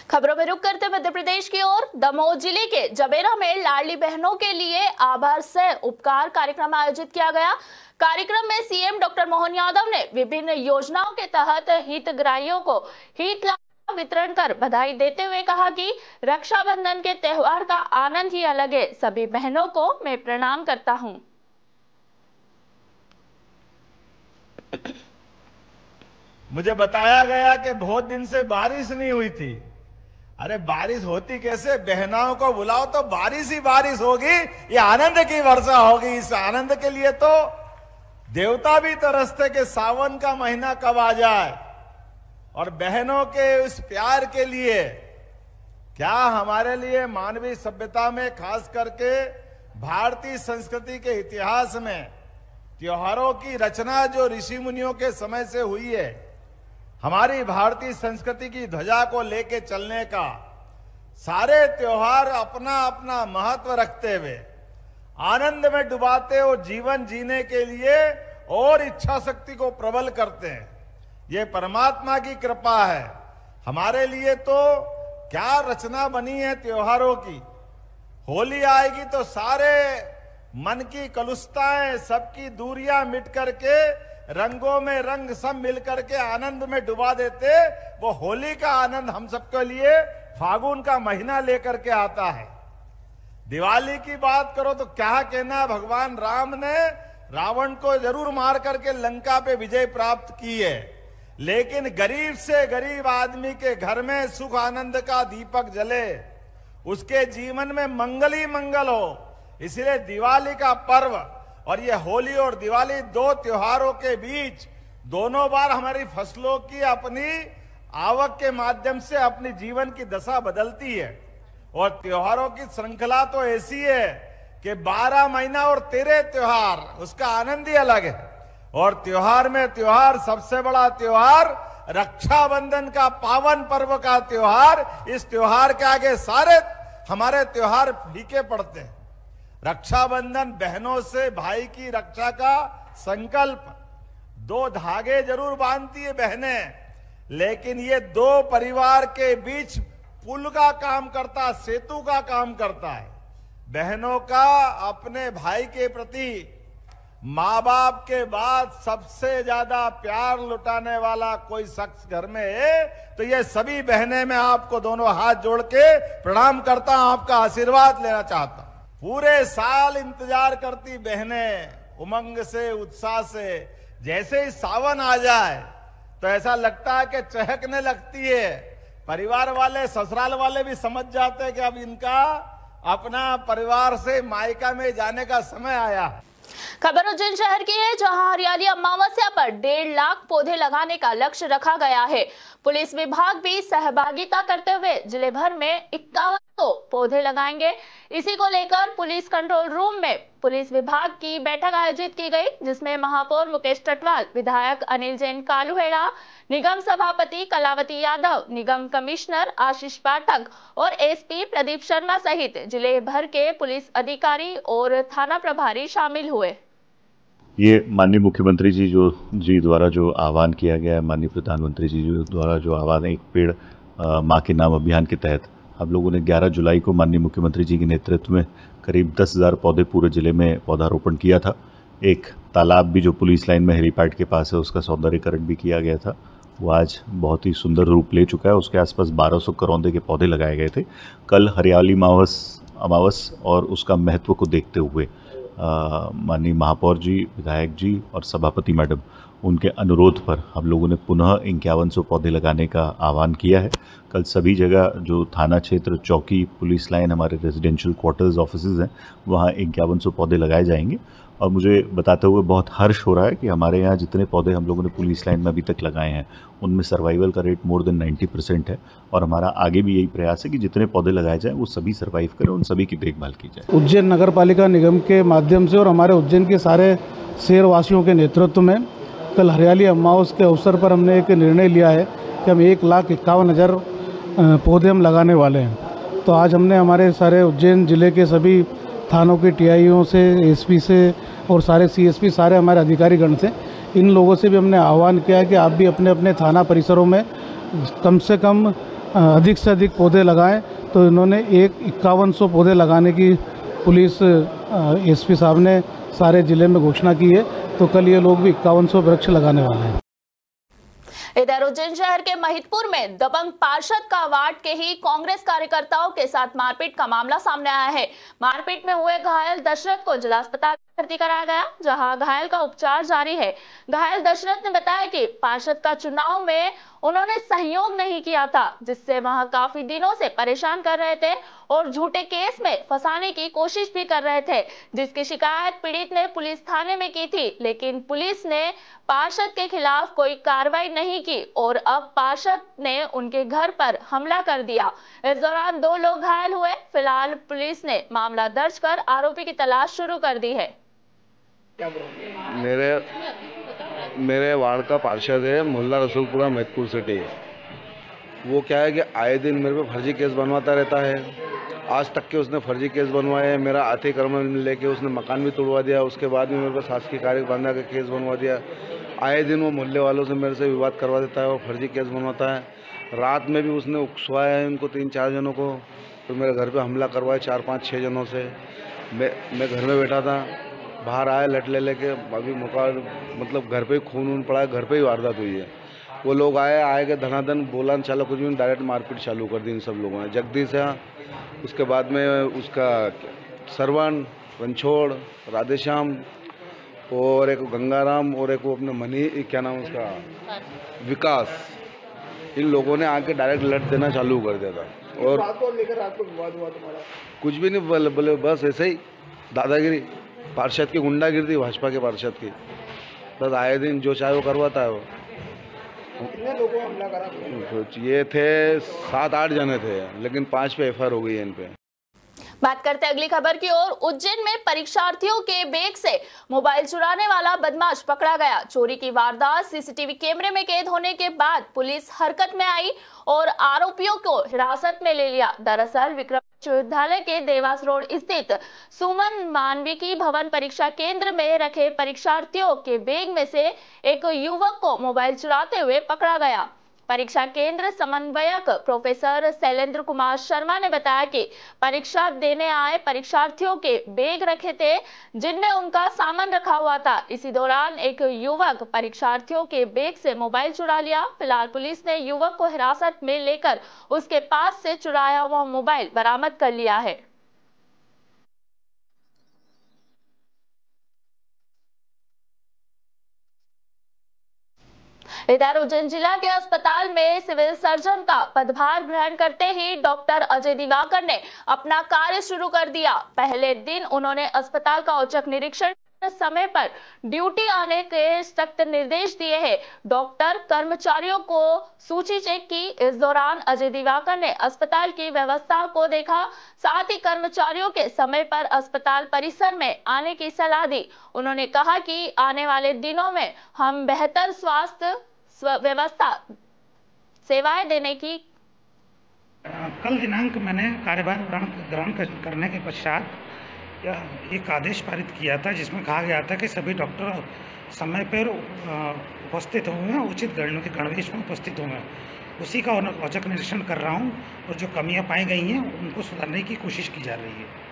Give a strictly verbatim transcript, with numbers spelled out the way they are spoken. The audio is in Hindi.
खबरों में रुक करते मध्य प्रदेश की ओर। दमोह जिले के जबेरा में लाडली बहनों के लिए आभार सह उपकार कार्यक्रम आयोजित किया गया। कार्यक्रम में सीएम डॉक्टर मोहन यादव ने विभिन्न योजनाओं के तहत हितग्राहियों को हित लाभ वितरण कर बधाई देते हुए कहा कि रक्षाबंधन के त्योहार का आनंद ही अलग है। सभी बहनों को मैं प्रणाम करता हूं। मुझे बताया गया कि बहुत दिन से बारिश नहीं हुई थी। अरे बारिश होती कैसे? बहनाओं को बुलाओ तो बारिश ही बारिश होगी, ये आनंद की वर्षा होगी। इस आनंद के लिए तो देवता भी तरसते कि सावन का महीना कब आ जाए। और बहनों के उस प्यार के लिए क्या हमारे लिए मानवीय सभ्यता में, खास करके भारतीय संस्कृति के इतिहास में त्योहारों की रचना जो ऋषि मुनियों के समय से हुई है, हमारी भारतीय संस्कृति की ध्वजा को लेके चलने का, सारे त्योहार अपना अपना महत्व रखते हुए आनंद में डुबाते और जीवन जीने के लिए और इच्छा शक्ति को प्रबल करते हैं। ये परमात्मा की कृपा है। हमारे लिए तो क्या रचना बनी है त्योहारों की। होली आएगी तो सारे मन की कलुषताएं, सबकी दूरियां मिट करके रंगों में रंग सब मिलकर के आनंद में डुबा देते। वो होली का आनंद हम सबके लिए फागुन का महीना लेकर के आता है। दिवाली की बात करो तो क्या कहना, भगवान राम ने रावण को जरूर मार करके लंका पे विजय प्राप्त की है, लेकिन गरीब से गरीब आदमी के घर में सुख आनंद का दीपक जले, उसके जीवन में मंगल ही मंगल हो। इसलिए दिवाली का पर्व और ये होली और दिवाली दो त्योहारों के बीच दोनों बार हमारी फसलों की अपनी आवक के माध्यम से अपनी जीवन की दशा बदलती है। और त्योहारों की श्रृंखला तो ऐसी है कि बारह महीना और तेरह त्योहार, उसका आनंद ही अलग है। और त्योहार में त्योहार, सबसे बड़ा त्योहार रक्षाबंधन का पावन पर्व का त्योहार। इस त्योहार के आगे सारे हमारे त्योहार फीके पड़ते हैं। रक्षाबंधन बहनों से भाई की रक्षा का संकल्प, दो धागे जरूर बांधती है बहनें, लेकिन ये दो परिवार के बीच पुल का काम करता, सेतु का काम करता है। बहनों का अपने भाई के प्रति माँ बाप के बाद सबसे ज्यादा प्यार लुटाने वाला कोई शख्स घर में है तो ये सभी बहनें, मैं आपको दोनों हाथ जोड़ के प्रणाम करता हूं, आपका आशीर्वाद लेना चाहता हूं। पूरे साल इंतजार करती बहनें उमंग से, उत्साह से, जैसे ही सावन आ जाए तो ऐसा लगता है कि चहकने लगती है। परिवार वाले, ससुराल वाले भी समझ जाते हैं कि अब इनका अपना परिवार से मायका में जाने का समय आया है। खबर उज्जैन शहर की है, जहां हरियाली अमावस्या पर डेढ़ लाख पौधे लगाने का लक्ष्य रखा गया है। पुलिस विभाग भी सहभागिता करते हुए जिले भर में इक्यावन सौ पौधे लगाएंगे। इसी को लेकर पुलिस कंट्रोल रूम में पुलिस विभाग की बैठक आयोजित की गई, जिसमें महापौर मुकेश टटवाल, विधायक अनिल जैन कालुहेड़ा, निगम सभापति कलावती यादव, निगम कमिश्नर आशीष पाठक और एसपी प्रदीप शर्मा सहित जिले भर के पुलिस अधिकारी और थाना प्रभारी शामिल हुए। ये माननीय मुख्यमंत्री जी जो जी द्वारा जो आह्वान किया गया है, माननीय प्रधानमंत्री जी द्वारा जो आह्वान है, एक पेड़ माँ के नाम अभियान के तहत हम लोगों ने ग्यारह जुलाई को माननीय मुख्यमंत्री जी के नेतृत्व में करीब दस हज़ार पौधे पूरे जिले में पौधारोपण किया था। एक तालाब भी जो पुलिस लाइन में हेलीपैड के पास है, उसका सौंदर्यीकरण भी किया गया था। वो आज बहुत ही सुंदर रूप ले चुका है। उसके आसपास बारह सौ करौंदे के पौधे लगाए गए थे। कल हरियाली अमावस अमावस और उसका महत्व को देखते हुए माननीय महापौर जी, विधायक जी और सभापति मैडम, उनके अनुरोध पर हम लोगों ने पुनः इक्यावन सौ पौधे लगाने का आह्वान किया है। कल सभी जगह जो थाना क्षेत्र, चौकी, पुलिस लाइन, हमारे रेजिडेंशियल क्वार्टर्स, ऑफिसेज हैं, वहाँ इक्यावन सौ पौधे लगाए जाएंगे। और मुझे बताते हुए बहुत हर्ष हो रहा है कि हमारे यहाँ जितने पौधे हम लोगों ने पुलिस लाइन में अभी तक लगाए हैं, उनमें सर्वाइवल का rate more than ninety percent है। और हमारा आगे भी यही प्रयास है कि जितने पौधे लगाए जाएं वो सभी सर्वाइव करें, उन सभी की देखभाल की जाए। उज्जैन नगर पालिका निगम के माध्यम से और हमारे उज्जैन के सारे शहरवासियों के नेतृत्व में कल हरियाली अमावस के अवसर पर हमने एक निर्णय लिया है कि हम एक लाख इक्यावन हज़ार पौधे हम लगाने वाले हैं। तो आज हमने हमारे सारे उज्जैन ज़िले के सभी थानों के टीआईओ से, एसपी से और सारे सीएसपी, सारे हमारे अधिकारीगण से, इन लोगों से भी हमने आह्वान किया कि आप भी अपने अपने थाना परिसरों में कम से कम अधिक से अधिक पौधे लगाएं। तो इन्होंने एक इक्यावन सौ पौधे लगाने की पुलिस एसपी साहब ने सारे ज़िले में घोषणा की है। तो कल ये लोग भी इक्यावन सौ वृक्ष लगाने वाले हैं। इधर उज्जैन शहर के महिदपुर में दबंग पार्षद का वार्ड के ही कांग्रेस कार्यकर्ताओं के साथ मारपीट का मामला सामने आया है। मारपीट में हुए घायल दशरथ को जिला अस्पताल में भर्ती कराया गया, जहां घायल का उपचार जारी है। घायल दशरथ ने बताया कि पार्षद का चुनाव में उन्होंने सहयोग नहीं किया था, जिससे वह काफी दिनों से परेशान कर रहे थे और झूठे केस में फंसाने की कोशिश भी कर रहे थे, जिसकी शिकायत पीड़ित ने पुलिस थाने में की थी। लेकिन पुलिस ने पार्षद के खिलाफ कोई कार्रवाई नहीं की और अब पार्षद ने उनके घर पर हमला कर दिया। इस दौरान दो लोग घायल हुए। फिलहाल पुलिस ने मामला दर्ज कर आरोपी की तलाश शुरू कर दी है। मेरे मेरे वार्ड का पार्षद है मोहल्ला रसूलपुरा महिदपुर सिटी। वो क्या है कि आए दिन मेरे पे फर्जी केस बनवाता रहता है। आज तक के उसने फर्जी केस बनवाए। मेरा अतिक्रमण लेके उसने मकान भी तोड़वा दिया। उसके बाद में मेरे पे शासकीय कार्य बांधा के केस बनवा दिया। आए दिन वो मोहल्ले वालों से मेरे से विवाद करवा देता है और फर्जी केस बनवाता है। रात में भी उसने उकसवाया है उनको, तीन चार जनों को। फिर मेरे घर पे हमला करवाया चार पाँच छः जनों से। मैं मैं घर में बैठा था, बाहर आया लट ले लेके। अभी मौका मतलब घर पे ही खून वून पड़ा है, घर पे ही वारदात हुई है। वो लोग आए आए के धनाधन बोला न चला कुछ भी, डायरेक्ट मारपीट चालू कर दी इन सब लोगों ने। जगदीश है, उसके बाद में उसका सरवण, रणछोड़, राधेश्याम और एक गंगाराम और एक वो अपने मनी क्या नाम उसका विकास, इन लोगों ने आके डायरेक्ट लट देना चालू कर दिया था। और रात को लेकर रात को विवाद हुआ तुम्हारा? कुछ भी नहीं, बोले बोले बस ऐसे ही दादागिरी, पार्षद की गुंडागिरी, भाजपा के पार्षद की। बस आए दिन जो चाहे वो करवाता है वो। कितने लोगों को हमला करा? ये थे सात आठ जने थे, लेकिन पांच पे एफ आई आर हो गई है इन पे। बात करते हैं अगली खबर की ओर। उज्जैन में परीक्षार्थियों के बैग से मोबाइल चुराने वाला बदमाश पकड़ा गया। चोरी की वारदात सीसीटीवी कैमरे में कैद होने के बाद पुलिस हरकत में आई और आरोपियों को हिरासत में ले लिया। दरअसल विक्रम विश्वविद्यालय के देवास रोड स्थित सुमन मानविकी भवन परीक्षा केंद्र में रखे परीक्षार्थियों के बैग में से एक युवक को मोबाइल चुराते हुए पकड़ा गया। परीक्षा केंद्र समन्वयक प्रोफेसर शैलेंद्र कुमार शर्मा ने बताया कि परीक्षा देने आए परीक्षार्थियों के बैग रखे थे, जिनमें उनका सामान रखा हुआ था। इसी दौरान एक युवक परीक्षार्थियों के बैग से मोबाइल चुरा लिया। फिलहाल पुलिस ने युवक को हिरासत में लेकर उसके पास से चुराया हुआ मोबाइल बरामद कर लिया है। इधर उज्जैन जिला के अस्पताल में सिविल सर्जन का पदभार ग्रहण करते ही डॉक्टर अजय दिवाकर ने अपना कार्य शुरू कर दिया। पहले दिन उन्होंने अस्पताल का औचक निरीक्षण समय पर ड्यूटी आने के सख्त निर्देश दिए हैं। डॉक्टर कर्मचारियों को सूची चेक की। इस दौरान अजय दिवाकर ने अस्पताल की व्यवस्था को देखा, साथ ही कर्मचारियों के समय पर अस्पताल परिसर में आने की सलाह दी। उन्होंने कहा कि आने वाले दिनों में हम बेहतर स्वास्थ्य व्यवस्था सेवाएं देने की। कल दिनांक मैंने कार्यभार ग्रहण करने के पश्चात एक आदेश पारित किया था, जिसमें कहा गया था कि सभी डॉक्टर समय पर उपस्थित होंगे, उचित गणवेश में उपस्थित होंगे। उसी का औचक निरीक्षण कर रहा हूं और जो कमियां पाई गई हैं उनको सुधारने की कोशिश की जा रही है।